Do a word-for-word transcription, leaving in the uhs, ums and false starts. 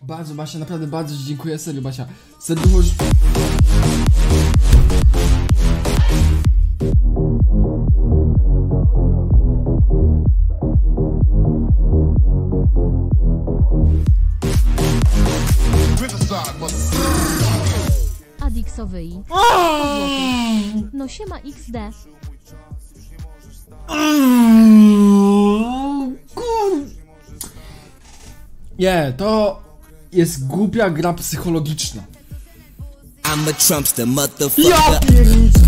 Bardzo, Basia, naprawdę bardzo ci dziękuję, serio, Basia. Serducho... Adixowy i no siema X D. Nie, to jest głupia gra psychologiczna. I'm a Trumpster, motherfucker. Ja pierniczę.